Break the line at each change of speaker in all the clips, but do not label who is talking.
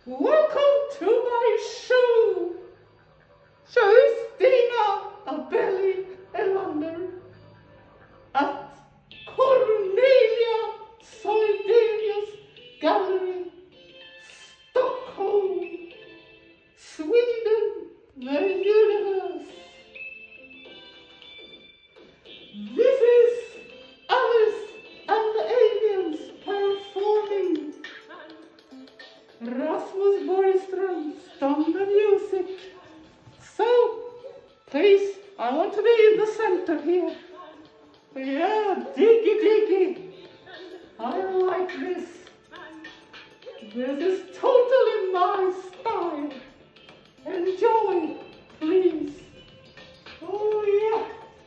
Welcome to my show. Christina Abelli Elander at Cornelia Soidelius Gallery, Stockholm, Sweden, the universe. This is Alice and the Aliens performing. Rasmus Borgström done the music. So, please, I want to be in the center here. Yeah, diggy diggy. I like this. This is totally my style. Enjoy, please. Oh yeah.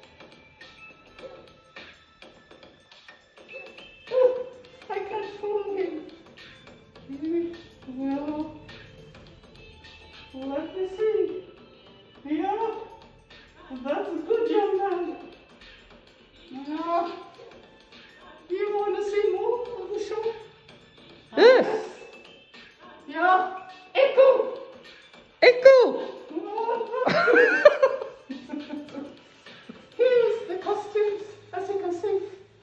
Oh, I can't follow him. Well, let me see. Yeah, that's a good young man. Yeah. You want to see more of the show?
Yes.
Yeah. Echo.
Echo!
Here's the costumes, as you can see.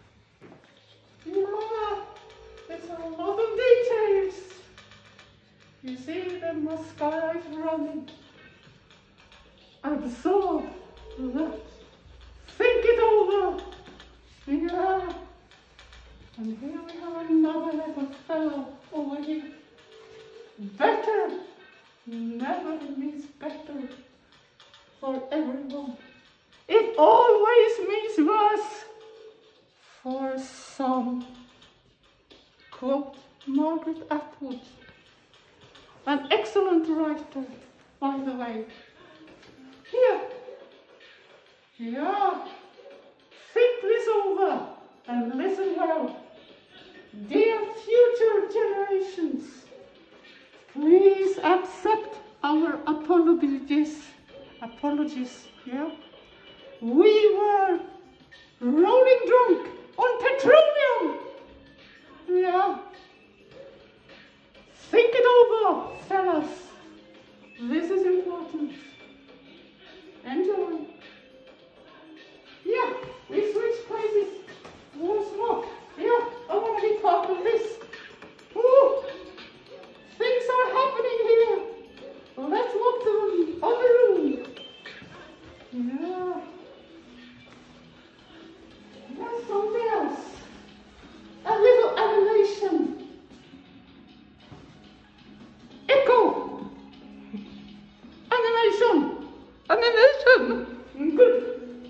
Yeah, it's a lot of details. You see the mascara is running. Absorb that. Think it over. Yeah. And here we have another little fellow over here. Better never means better for everyone. It always means worse for some. Quote Margaret Atwood, an excellent writer, by the way. Here. Yeah. Think this over and listen well. Dear future generations, please accept our apologies. Yeah? We were rolling drunk on petroleum. Yeah. Think it over, fellas. This is important. Enjoy. Yeah, we switch places. Once more. Yeah, I want to be part of this. Ooh, things are happening here. Let's walk to the other room. Yeah. There's something else. A little animation. Echo. Animation.
Animation!
Good.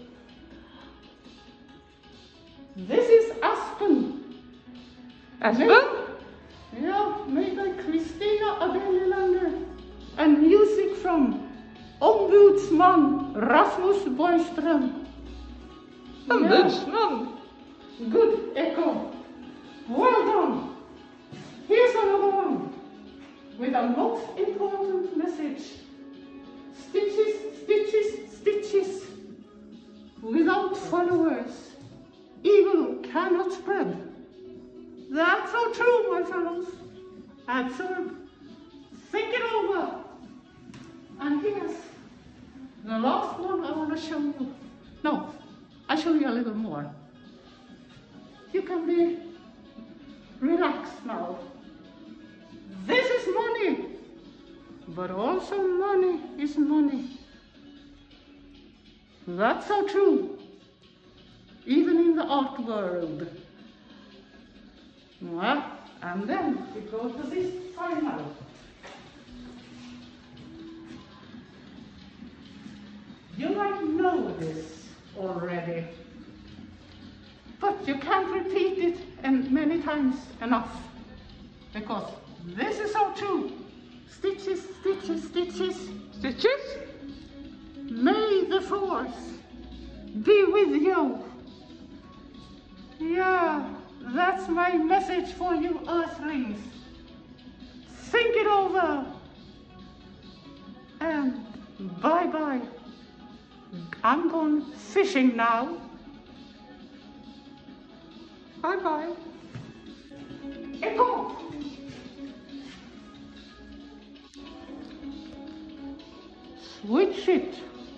This is Aspen.
Aspen?
Yeah, made by Christina Abelli and music from Ombudsman Rasmus Borgström.
Ombudsman?
Yeah. Good, Echo. Well done. Here's another one with a most important message. Stitches, stitches, stitches. Without followers, evil cannot spread. That's so true, my fellows. Absorb. Think it over. And here's the last one I want to show you. No, I'll show you a little more. You can be relaxed now. This is money. But also money is money. That's so true. Even in the art world. Well, and then we go to this final. You might know this already, but you can't repeat it many times enough, because this is so true. Stitches, stitches, stitches.
Stitches?
May the force be with you. Yeah, that's my message for you earthlings. Think it over. And bye-bye. I'm going fishing now. Bye-bye. Echo. Switch it.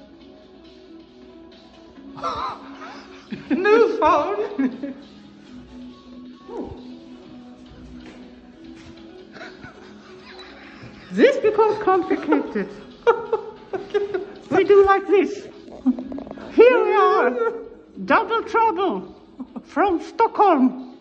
New phone.
This becomes complicated. We do like this. Here we are. Double trouble from Stockholm.